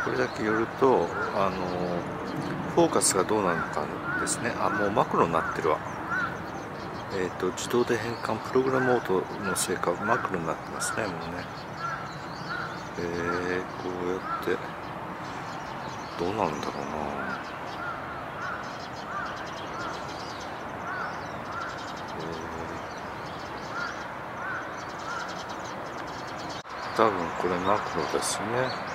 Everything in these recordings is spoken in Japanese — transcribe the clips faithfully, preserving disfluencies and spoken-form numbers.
これだけ寄るとあのフォーカスがどうなるのかですね。あ、もうマクロになってるわ。えっと自動で変換プログラムオートのせいかマクロになってますね。もうね、えー、こうやってどうなるんだろうな。多分これマクロですね。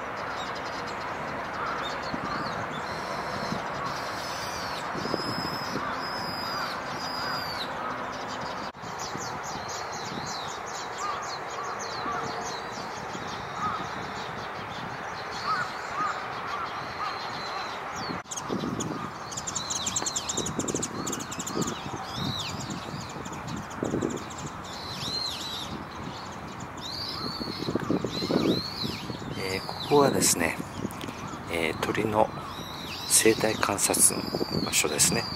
えー、ここはですね、えー、鳥の生態観察の場所ですね。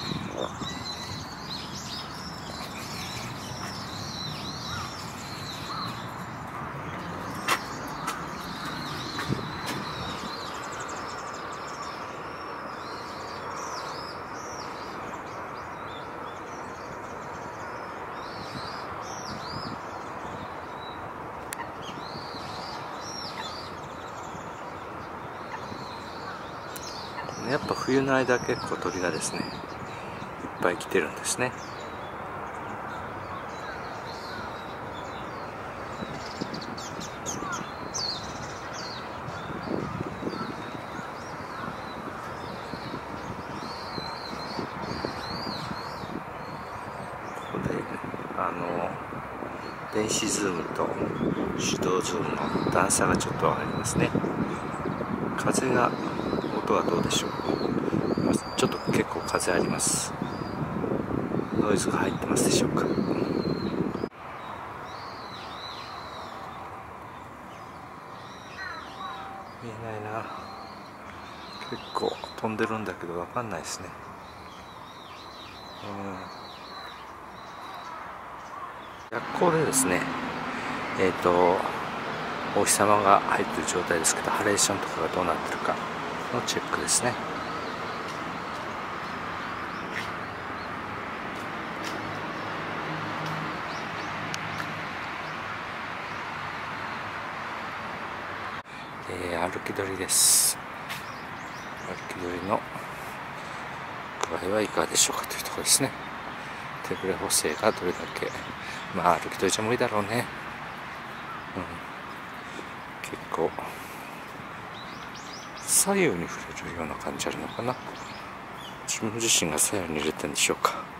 やっぱ冬の間結構鳥がですねいっぱい来てるんですね。ここであの電子ズームと手動ズームの段差がちょっとありますね。風が音はどうでしょう。ちょっと結構風あります。ノイズが入ってますでしょうか。見えないな。結構飛んでるんだけど分かんないですね。うん、逆光でですね、えっとお日様が入ってる状態ですけど、ハレーションとかがどうなってるかのチェックですね。えー、歩き鳥です。歩き鳥の具合はいかがでしょうかというところですね。手ぶれ補正がどれだけ、まあ歩き鳥じゃ無理だろうね。うん、結構左右に触れるような感じあるのかな。自分自身が左右に入れてるんでしょうか。